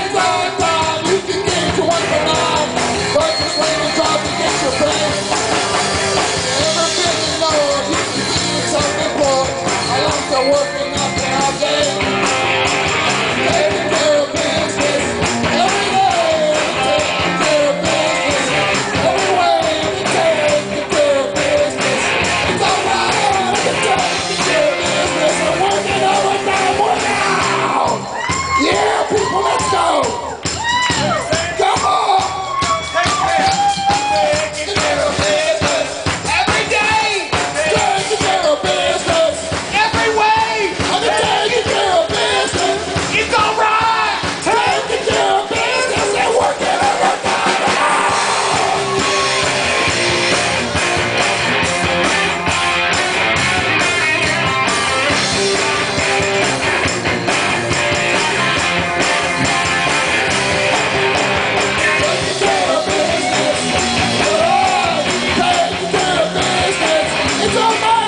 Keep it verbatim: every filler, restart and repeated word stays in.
Working up all day, taking care of business every day, taking care of business every way, taking care of business. It's alright to take care of business and working overtime, working out. Yeah, people, let's go. Come on. Taking care of business every day, taking care of business every way. Taking care of business, it's alright. Taking care of business and working overtime. Taking care of business, oh, taking care of business, it's alright.